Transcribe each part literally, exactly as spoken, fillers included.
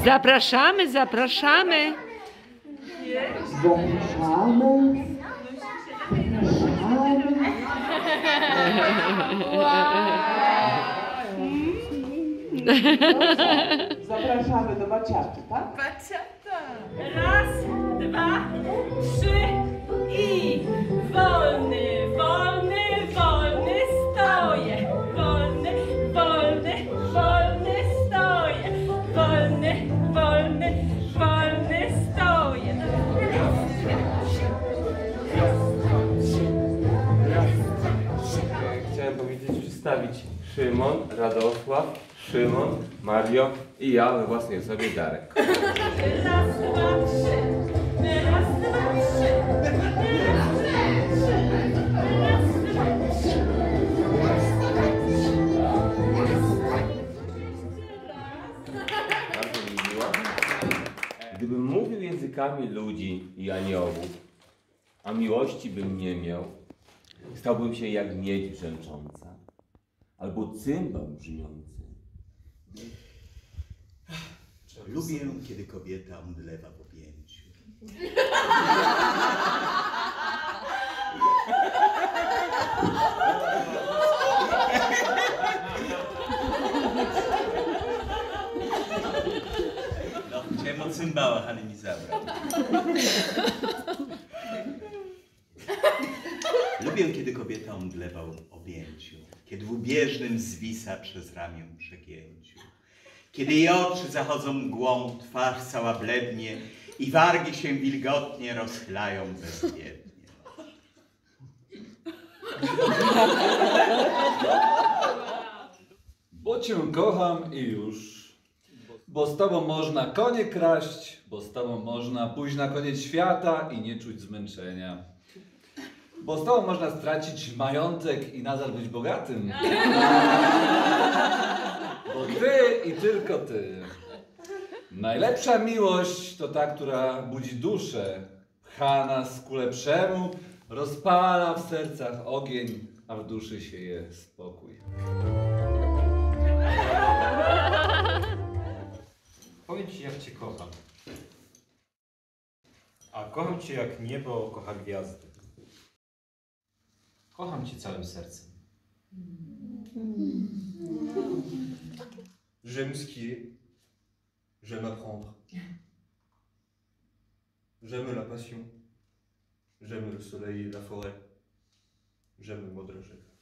Zapraszamy, zapraszamy. Zapraszamy. Zapraszamy do baciaty, tak? Baciata. Raz, dwa, trzy i wolny, wolny, wolny stoję. Wolny, wolny, wolny stoję. Wolny, wolny, wolny stoję. Chciałem powiedzieć, przedstawić Szymon, Radosław, Szymon, Mario i ja we własnej osobie Darek. Raz, dwa, trzy. Raz, dwa, trzy. Raz, dwa, trzy. Bardzo mi miło. Gdybym mówił językami ludzi i aniołów, a miłości bym nie miał, stałbym się jak miedź brzęcząca, albo cymbał brzmiący. Lubię, kiedy kobieta omdlewa w objęciu. No, chciałem o cymbałach, ale mi zabrał. Lubię, kiedy kobieta omdlewa w objęciu, kiedy w ubieżnym zwisa przez ramię przegięciu. Kiedy jej oczy zachodzą mgłą, twarz cała blednie i wargi się wilgotnie rozchylają bezwiednie. Bo cię kocham i już. Bo z tobą można konie kraść, bo z tobą można pójść na koniec świata i nie czuć zmęczenia. Bo z tobą można stracić majątek i nadal być bogatym. Bo ty i tylko ty. Najlepsza miłość to ta, która budzi duszę, pcha nas ku lepszemu, rozpala w sercach ogień, a w duszy sieje spokój. Powiem ci, jak cię kocham. A kocham cię, jak niebo kocha gwiazdy. Kocham cię całym sercem. J'aime skier, j'aime apprendre, j'aime la passion, j'aime le soleil et la forêt, j'aime Modrę Rzekę.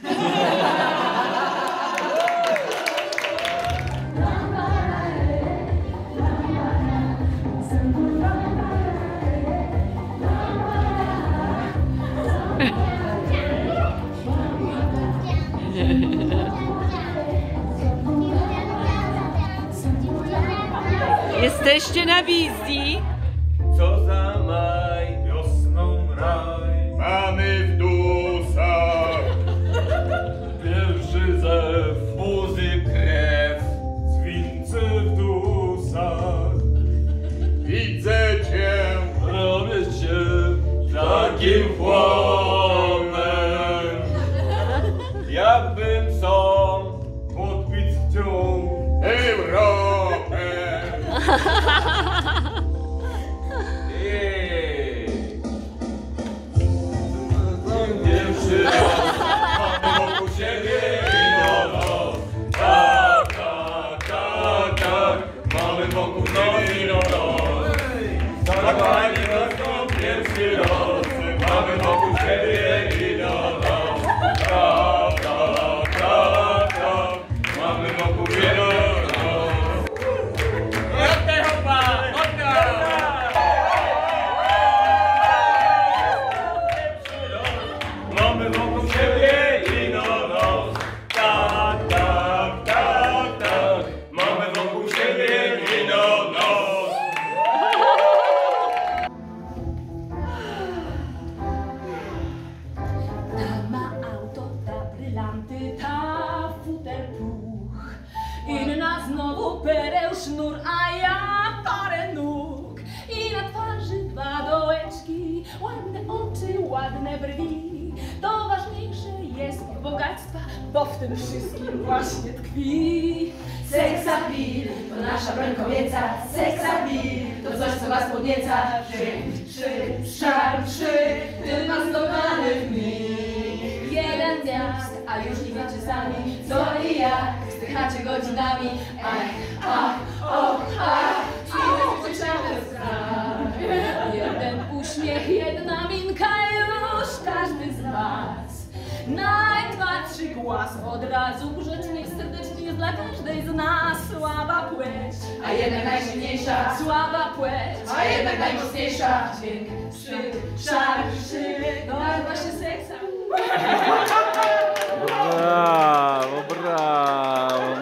Jesteście na wizji. Co za maj, Wiosną raj Mamy w dusach Pierwszy zew, muzy krew, zwincy w dusach. widzę cię robię cię takim płonem, jakbym są Podbić wciąż Europę. Ej. Pierwszy raz mamy wokół siebie ino, tak, tak, tak, tak, mamy wokół siebie ino. Zakochani rosną pierwszy raz, mamy wokół siebie ino, tak, tak, tak, tak, mamy wokół siebie ino. Mamy wokół siebie ino nos. Tak, tak, tak, tak. Mamy wokół siebie ino nos. Ta ma auto, ta brylanty, ta futer puch. Inna znowu pereł sznur, a ja parę nóg. I na twarzy dwa dołeczki, ładne oczy, ładne brwi. To ważniejsze jest bogactwa, bo w tym wszystkim właśnie tkwi. Seksapil to nasza broń kobieca. Seksapil to coś, co was podnieca. Trzy, trzy, szar, trzy, ty nas zdobany w mig. Jeden gwiazd, a już nie wiecie sami, co i jak zdychacie godzinami. Ach, ach, och, ach, i wyciszamy strach. Jeden uśmiech, jedna minka, już każdy z was. Najtwardszy głos od razu grzecznie, serdecznie jest dla każdej z nas. Słaba płeć, a jednak najsilniejsza. Słaba płeć, a jednak najmocniejsza. Dźwięk, trzy, szar, trzy, to jest właśnie seksa. Brawo, brawo.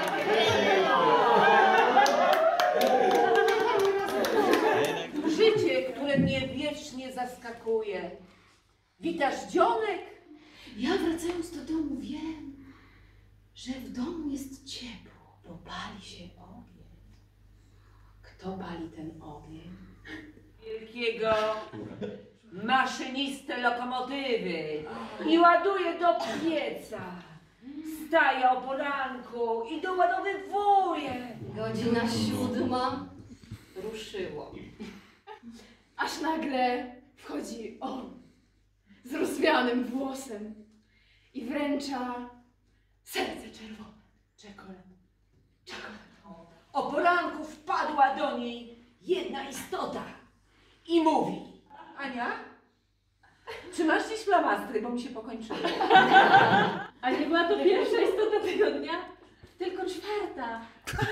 Życie, które mnie wiecznie zaskakuje. Witasz dzionek? Ja wracając do domu wiem, że w domu jest ciepło, bo pali się ogień. Kto pali ten ogień? Wielkiego maszynistę lokomotywy i ładuje do pieca. Staje o poranku i doładowywuje. Godzina siódma ruszyło. Aż nagle wchodzi on z rozwianym włosem i wręcza serce czerwone. Czekolad. Czekolad. O poranku wpadła do niej jedna istota i mówi: Ania, czy masz dziś flamastry, bo mi się pokończyły? A nie była to pierwsza istota tego dnia, tylko czwarta.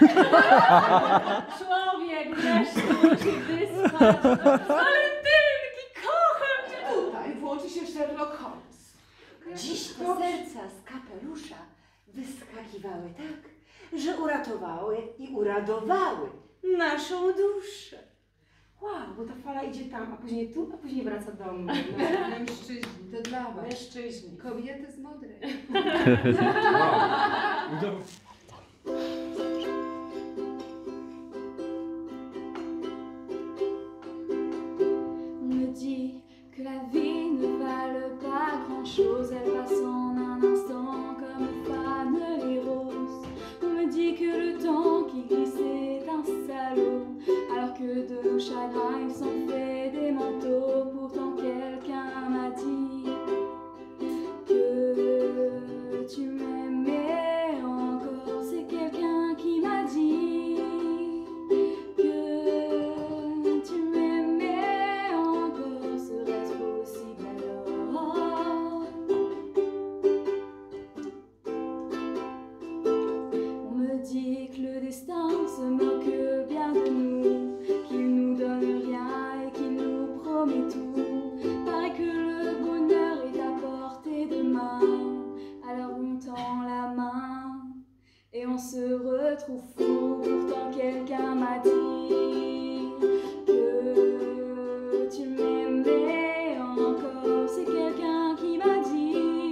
Człowiek wreszcie musi wyspać. Walentynki, kocham cię! Tutaj włączy się Sherlock Holmes. Dziś te serca z kapelusza wyskakiwały tak, że uratowały i uradowały naszą duszę. Wow, bo ta fala idzie tam, a później tu, a później wraca do mnie. No. Mężczyźni, to dla was. Mężczyźni. Kobiety z modrej. On me dit que la vie ne vale pas grand-chose, elle passe en un instant comme fanent les roses. On me dit que le temps qui glisse est un salaud, alors que de nos chagrins ils sont faits des manteaux. Pourtant quelqu'un m'a dit que tu m'aimais encore, c'est quelqu'un qui m'a dit que tu m'aimais encore, serait-ce possible alors? On me dit que le destin se moque bien de nous, qu'il nous donne rien et qu'il nous promet tout. Paraît que le bonheur est à portée de main, alors on tend la main et on se retrouve fou. Pourtant quelqu'un m'a dit que tu m'aimais encore, c'est quelqu'un qui m'a dit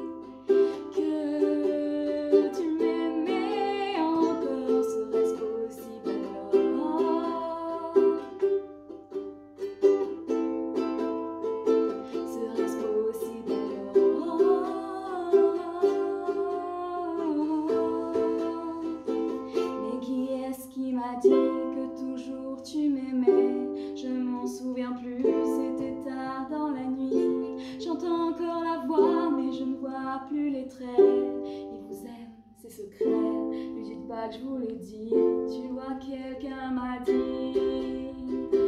que tu m'aimais encore, serait-ce possible alors? Serait-ce possible alors? Mais qui est-ce qui m'a dit que toujours tu m'aimais? Je m'en souviens plus, c'était tard dans la nuit. J'entends encore la voix, mais je ne vois plus les traits. Il vous aime, c'est secret, lui dites pas que je vous l'ai dit. Tu vois, quelqu'un m'a dit